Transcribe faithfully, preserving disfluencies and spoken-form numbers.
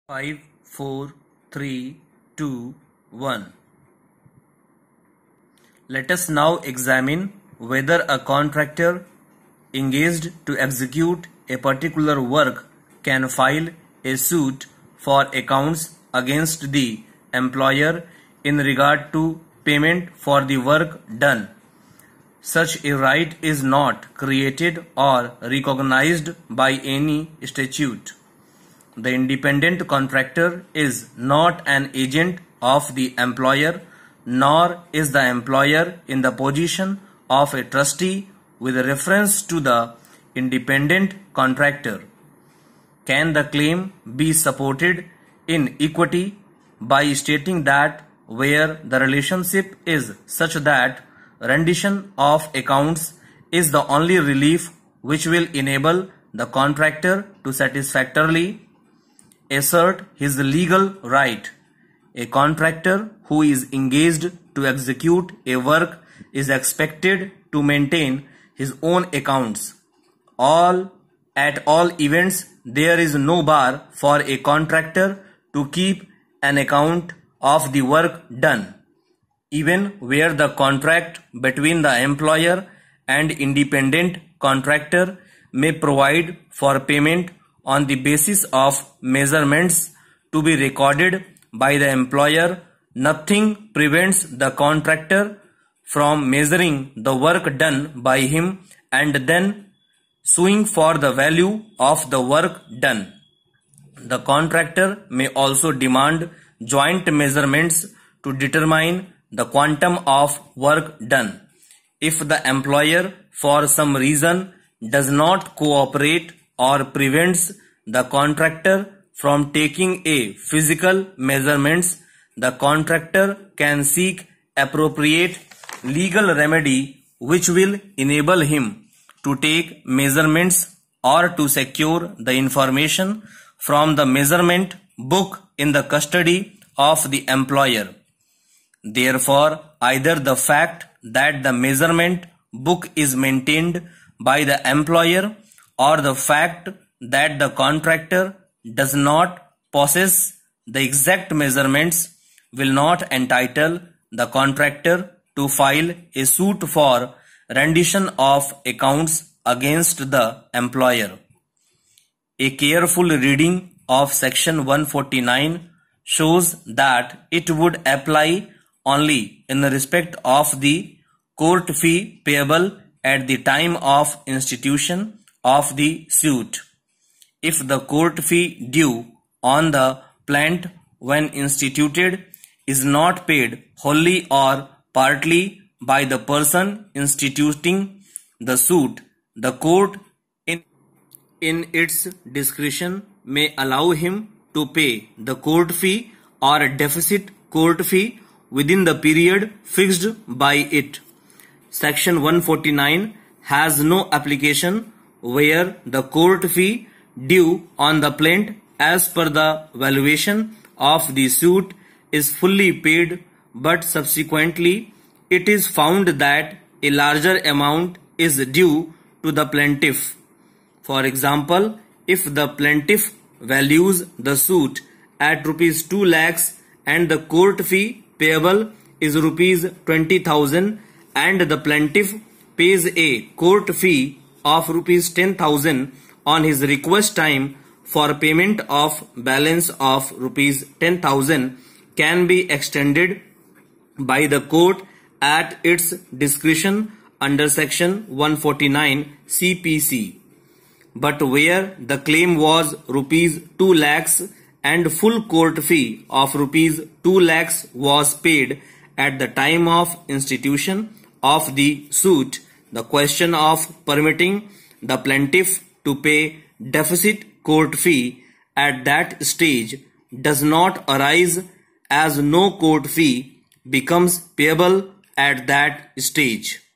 Five, four, three, two, one. Let us now examine whether a contractor engaged to execute a particular work can file a suit for accounts against the employer in regard to payment for the work done. Such a right is not created or recognized by any statute. The independent contractor is not an agent of the employer, nor is the employer in the position of a trustee with reference to the independent contractor. Can the claim be supported in equity by stating that where the relationship is such that rendition of accounts is the only relief which will enable the contractor to satisfactorily assert his legal right? A contractor who is engaged to execute a work is expected to maintain his own accounts. All at all events, there is no bar for a contractor to keep an account of the work done, even where the contract between the employer and independent contractor may provide for payment on the basis of measurements to be recorded by the employer. Nothing prevents the contractor from measuring the work done by him and then suing for the value of the work done. The contractor may also demand joint measurements to determine the quantum of work done. If the employer for some reason does not cooperate or prevents the contractor from taking a physical measurements, the contractor can seek appropriate legal remedy which will enable him to take measurements or to secure the information from the measurement book in the custody of the employer. Therefore, either the fact that the measurement book is maintained by the employer or the fact that the contractor does not possess the exact measurements will not entitle the contractor to file a suit for rendition of accounts against the employer. A careful reading of section one forty-nine shows that it would apply only in respect of the court fee payable at the time of institution of the suit. If the court fee due on the plaintiff when instituted is not paid wholly or partly by the person instituting the suit, the court in, in its discretion may allow him to pay the court fee or a deficit court fee within the period fixed by it. Section one forty-nine has no application where the court fee due on the plaintiff as per the valuation of the suit is fully paid, but subsequently it is found that a larger amount is due to the plaintiff. For example, if the plaintiff values the suit at rupees two lakhs and the court fee payable is rupees twenty thousand and the plaintiff pays a court fee of rupees ten thousand on his request time for payment of balance of rupees ten thousand can be extended by the court at its discretion under section one forty-nine C P C. But where the claim was rupees two lakhs and full court fee of rupees two lakhs was paid at the time of institution of the suit, the question of permitting the plaintiff to pay deficit court fee at that stage does not arise, as no court fee becomes payable at that stage.